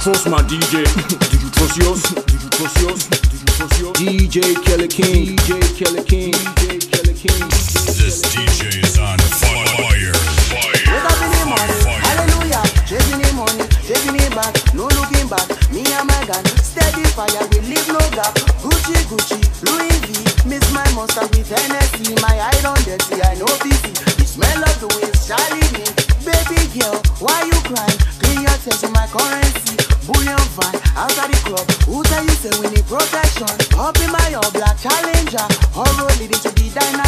trust my DJ? Do you trust yours? Do you trust yours? Do you trust yours? DJ Kelly King, DJ Kelly King, DJ Kelly King. This DJ is on fire. Wake up in the morning, hallelujah. Chasing the money, taking it back, no looking back. Me and my gun, steady fire, we leave no gap. Gucci, Gucci, Louis V. Miss my monster with Hennessy. My eye on dirty, I know busy. The smell of the waist, Charlie me. Baby girl, why you crying? Clean your tears with my currency. Bullion van, outside the club. Who tell you say we need protection? Up in my all black Challenger. Or roll it into the diner.